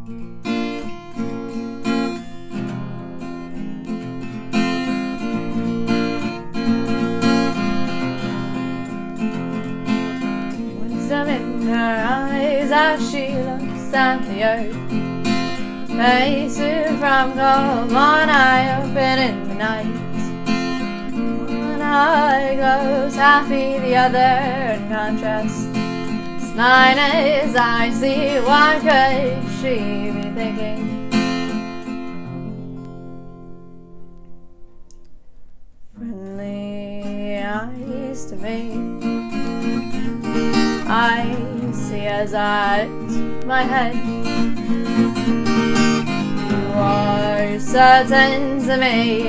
Wisdom in her eyes as she looks at the earth. Faces from cold, one eye open in the night. One eye glows happy, the other in contrast. Mine as I see, what could she be thinking? Friendly eyes to me, I see as I lift my head. You are certain to me.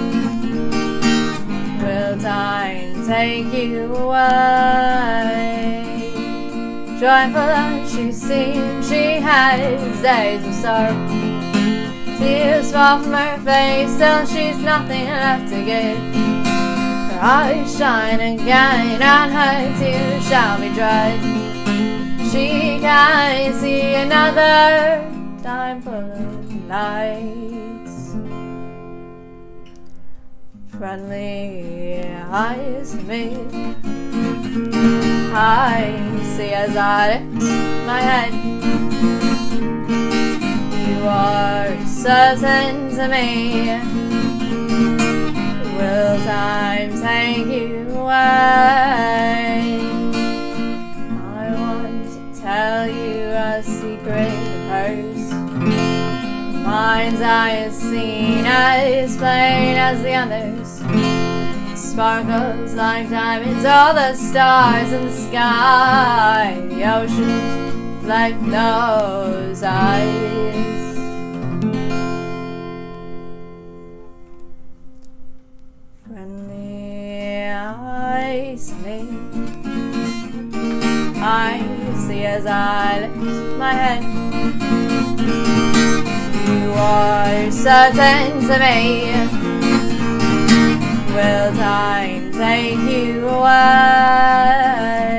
Will time take you away? Joyful as she seems, she has days of sorrow. Tears fall from her face till she's nothing left to give. Her eyes shine again and her tears shall be dried. She can see another time full of lights. Friendly eyes to me, I see as I lift my head. You are certain to me. Will time take you away? I want to tell you a secret of hers. Mind's eye is seen as plain as the others. Sparkles like diamonds, all the stars in the sky. The oceans like those eyes. Friendly eyes to me, I see as I lift my head. You are certain to me. Will time take you away?